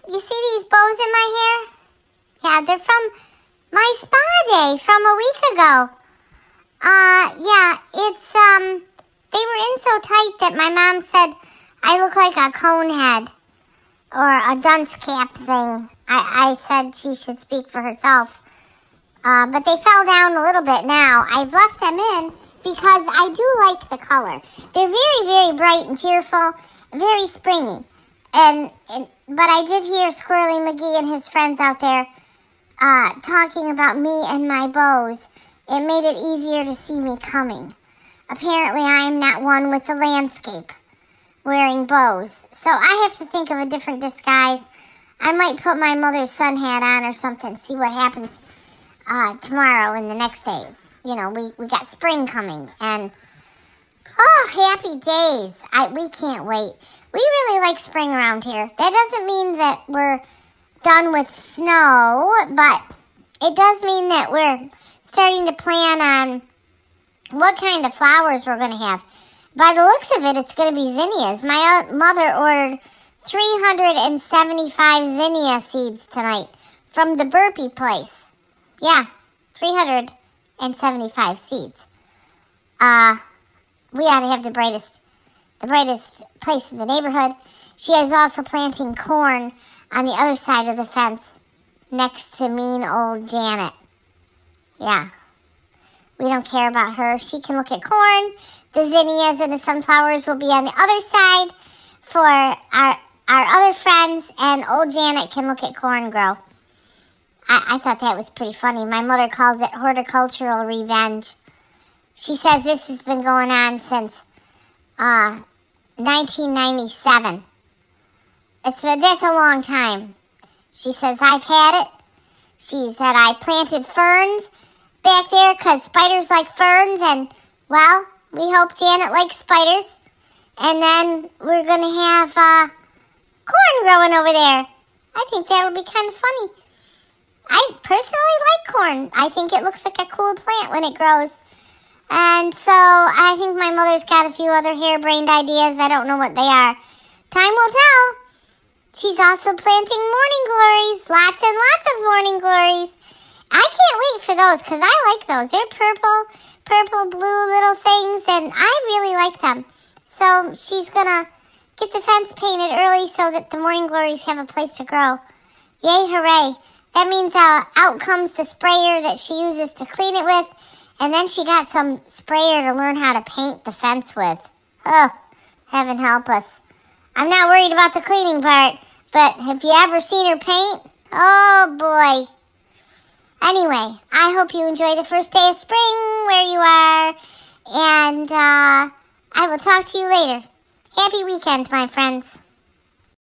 You see these bows in my hair? Yeah, they're from my spa day from a week ago. Yeah, it's, they were in so tight that my mom said I look like a cone head or a dunce cap thing. I said she should speak for herself. But they fell down a little bit now. I've left them in because I do like the color. They're very, very bright and cheerful, very springy. But I did hear Squirrely McGee and his friends out there talking about me and my bows. It made it easier to see me coming. Apparently, I am not one with the landscape wearing bows. So I have to think of a different disguise. I might put my mother's sun hat on or something, see what happens tomorrow and the next day. You know, we got spring coming. And, oh, happy days. We can't wait. We really like spring around here. That doesn't mean that we're done with snow, but it does mean that we're starting to plan on what kind of flowers we're going to have. By the looks of it, it's going to be zinnias. My mother ordered 375 zinnia seeds tonight from the Burpee place. Yeah, 375 seeds. We ought to have the brightest place in the neighborhood. She is also planting corn on the other side of the fence next to mean old Janet. Yeah. We don't care about her. She can look at corn. The zinnias and the sunflowers will be on the other side for our other friends, and old Janet can look at corn grow. I thought that was pretty funny. My mother calls it horticultural revenge. She says this has been going on since 1997. That's a long time. She says, I've had it. She said, I planted ferns back there because spiders like ferns, and, well, we hope Janet likes spiders. And then we're going to have corn growing over there. I think that'll be kind of funny. I personally like corn. I think it looks like a cool plant when it grows. And so I think my mother's got a few other harebrained ideas. I don't know what they are. Time will tell. She's also planting morning glories. Lots and lots of morning glories. I can't wait for those because I like those. They're purple, blue little things, and I really like them. So she's going to get the fence painted early so that the morning glories have a place to grow. Yay, hooray. That means out comes the sprayer that she uses to clean it with, and then she got some sprayer to learn how to paint the fence with. Oh, heaven help us. I'm not worried about the cleaning part, but have you ever seen her paint? Oh, boy. Anyway, I hope you enjoy the first day of spring where you are, and I will talk to you later. Happy weekend, my friends.